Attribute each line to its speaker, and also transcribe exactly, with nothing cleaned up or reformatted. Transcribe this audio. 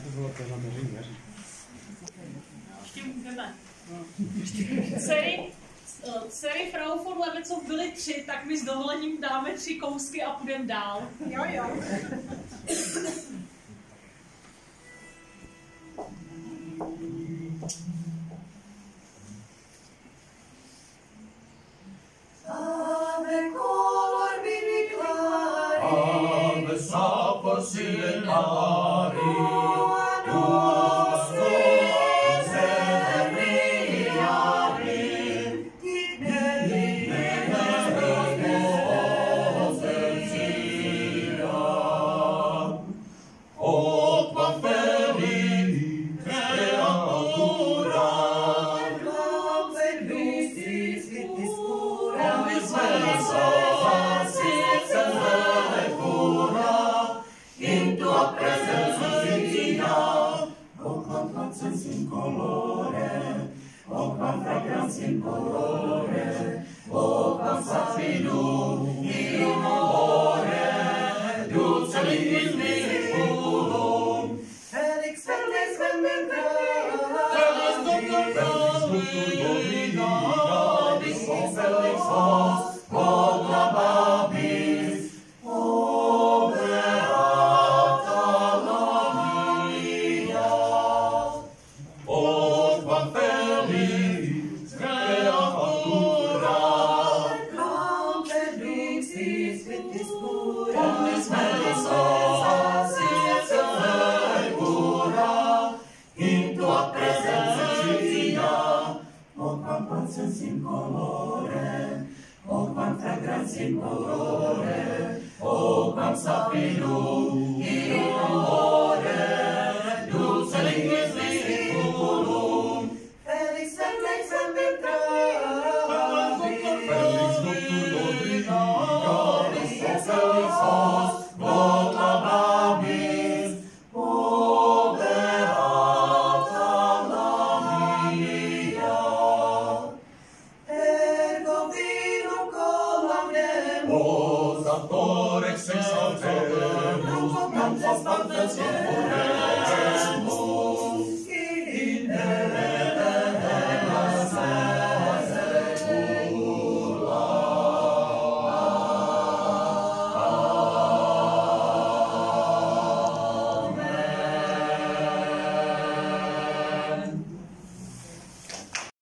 Speaker 1: to bylo téma měření jaří.
Speaker 2: Ještě můžeme. Dcery, dcery Frau von Levicov byly tři, tak my s dovolením dáme tři kousky a půjdeme dál.
Speaker 3: Jo, jo.
Speaker 4: Ave color viniclari,
Speaker 5: Ave sapor silenari,
Speaker 4: Duos sereniari, Tigneri,
Speaker 5: o quam felici creatura,
Speaker 4: Quam felicis vitis pura,
Speaker 5: omnis mensa secura, in tua presentia, o quam placens in colore, o quam fragrans in colore, o quam sapidum in odore, dulce linguis vinculum,
Speaker 4: Felix, Felix, Felix,
Speaker 5: Felix Doctor Dominabis, o Felix vos, proclamabis, o beata Lamia, o quam feliz creatura,
Speaker 4: Quam felicis vitis pura,
Speaker 5: omnis mensa secura, in tua presentia, o quam placens in colore, o quam fragrans in colore, o quam sapidum in odore, dulce linguis vinculum,
Speaker 4: Felix, Felix, Felix,
Speaker 5: Felix Doctor Dominabis, o Felix vos, proclamabis, o beata Lamia,
Speaker 4: Ergo vinum collaudem,
Speaker 5: os actores exaltemus, non fas partes in